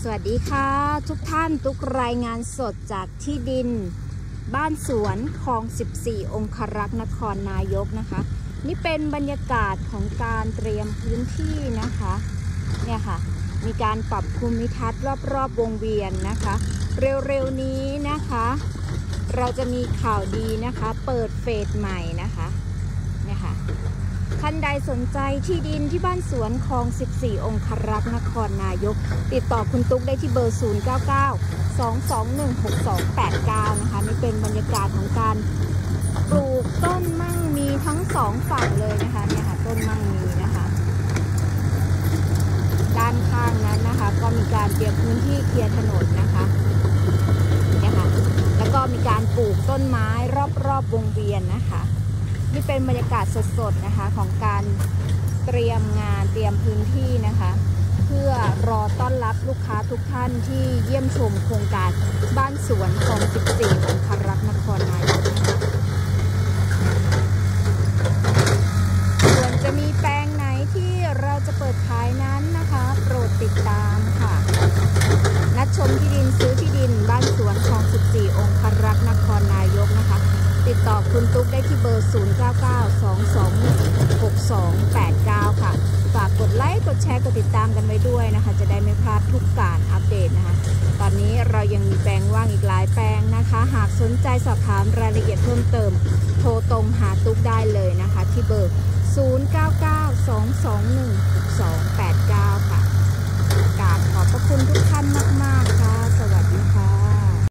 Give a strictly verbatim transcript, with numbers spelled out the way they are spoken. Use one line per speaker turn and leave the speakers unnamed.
วัสดีค่ะทุกท่านทุกรายงานสดจากที่ดินบ้านสวนคลองสิบสี่องครักษ์นครนายกนะคะนี่เป็นบรรยากาศของการเตรียมพื้นที่นะคะเนี่ยค่ะมีการปรับภูมิทัศน์รอบๆวงเวียนนะคะเร็วๆนี้นะคะเราจะมีข่าวดีนะคะเปิดเฟสใหม่นะคะเนี่ยค่ะท่านใดสนใจที่ดินที่บ้านสวนคลองสิบสี่องครักษ์นครนายกติดต่อคุณตุ๊กได้ที่เบอร์ศูนย์ เก้า เก้า สอง สอง หนึ่ง หก สอง แปด เก้านะคะนี่เป็นบรรยากาศของการปลูกต้นมั่งมีทั้งสองฝั่งเลยนะคะเนี่ยค่ะต้นมั่งมีนะคะด้านข้างนั้นนะคะก็มีการเตรียมพื้นที่เคลียร์ถนนนะคะเนี่ยค่ะแล้วก็มีการปลูกต้นไม้รอบๆวงเวียนนะคะนี่เป็นบรรยากาศสดๆนะคะของการเตรียมงานเตรียมพื้นที่นะคะเพื่อรอต้อนรับลูกค้าทุกท่านที่เยี่ยมชมโครงการบ้านสวนคลองสิบสี่องครักษ์นครนายกนะคะส่วนจะมีแปลงไหนที่เราจะเปิดขายนั้นนะคะโปรดติดตามค่ะนัดชมที่ดินซื้อที่ดินบ้านสวนคลองสิบสี่องครักษ์นครนายกนะคะติดต่อคุณตุ๊กได้ที่เบอร์ศูนย์ เก้า เก้า สอง สอง หนึ่ง หก สอง แปด เก้าค่ะฝากกดไลค์กดแชร์กดติดตามกันไว้ด้วยนะคะจะได้ไม่พลาดทุกการอัปเดตนะคะตอนนี้เรายังมีแปลงว่างอีกหลายแปลงนะคะหากสนใจสอบถามรายละเอียดเพิ่มเติมโทรตรงหาตุ๊กได้เลยนะคะที่เบอร์ศูนย์ เก้า เก้า สอง สอง หนึ่ง หก สอง แปด เก้าค่ะกราบขอบพระคุณทุกท่านมากๆค่ะ